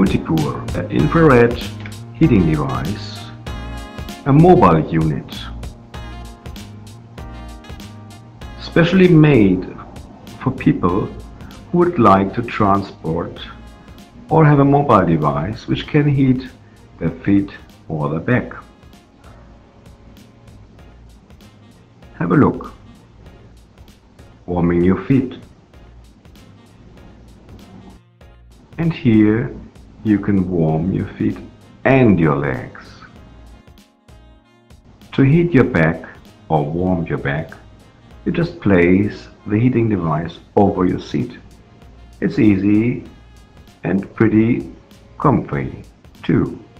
Mutlipur, an infrared heating device, a mobile unit, specially made for people who would like to transport or have a mobile device which can heat their feet or their back. Have a look. Warming your feet. And here you can warm your feet and your legs. To heat your back or warm your back, you just place the heating device over your seat. It's easy and pretty comfy too.